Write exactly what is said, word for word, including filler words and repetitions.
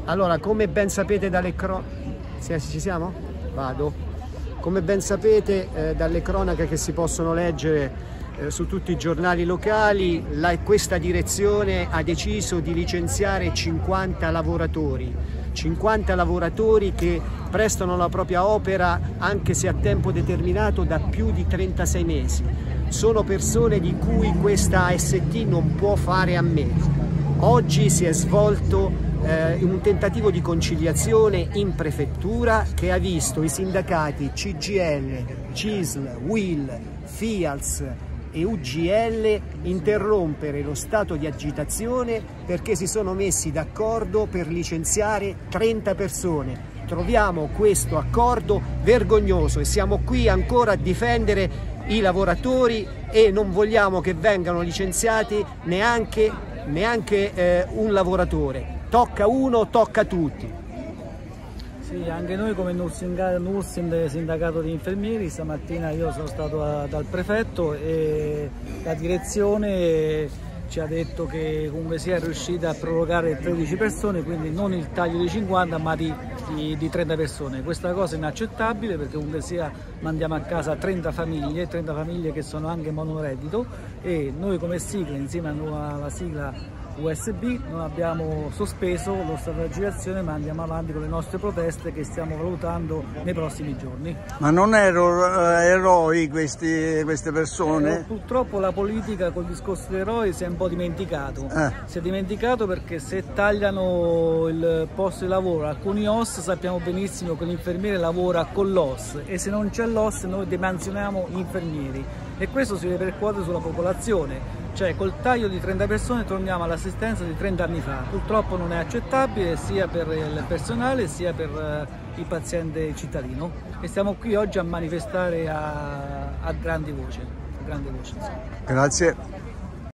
Allora, come ben sapete dalle cronache, ci siamo? Vado. Come ben sapete eh, dalle cronache che si possono leggere eh, su tutti i giornali locali, la, questa direzione ha deciso di licenziare cinquanta lavoratori. cinquanta lavoratori che prestano la propria opera, anche se a tempo determinato, da più di trentasei mesi. Sono persone di cui questa A S T non può fare a meno. Oggi si è svolto eh, un tentativo di conciliazione in prefettura che ha visto i sindacati C G I L, C I S L, U I L, FIALS e U G L interrompere lo stato di agitazione perché si sono messi d'accordo per licenziare trenta persone. Troviamo questo accordo vergognoso e siamo qui ancora a difendere i lavoratori e non vogliamo che vengano licenziati neanche, neanche eh, un lavoratore. Tocca uno, tocca tutti. Sì, anche noi come Nursind, sindacato di infermieri, stamattina io sono stato a, dal prefetto e la direzione ci ha detto che comunque sia riuscita a prorogare tredici persone, quindi non il taglio di cinquanta ma di, di, di trenta persone. Questa cosa è inaccettabile perché comunque sia mandiamo a casa trenta famiglie, trenta famiglie che sono anche monoreddito e noi come sigla, insieme alla sigla U S B, non abbiamo sospeso lo stato di agitazione ma andiamo avanti con le nostre proteste che stiamo valutando nei prossimi giorni. Ma non erano eroi questi, queste persone? Eh, purtroppo la politica col discorso degli eroi si è un po' dimenticato, eh. si è dimenticato perché se tagliano il posto di lavoro alcuni O S sappiamo benissimo che l'infermiere lavora con l'O S e se non c'è l'O S noi demansioniamo gli infermieri e questo si ripercuote sulla popolazione. Cioè col taglio di trenta persone torniamo all'assistenza di trenta anni fa. Purtroppo non è accettabile sia per il personale sia per uh, il paziente cittadino e stiamo qui oggi a manifestare a, a grandi voci. A grandi voci Grazie.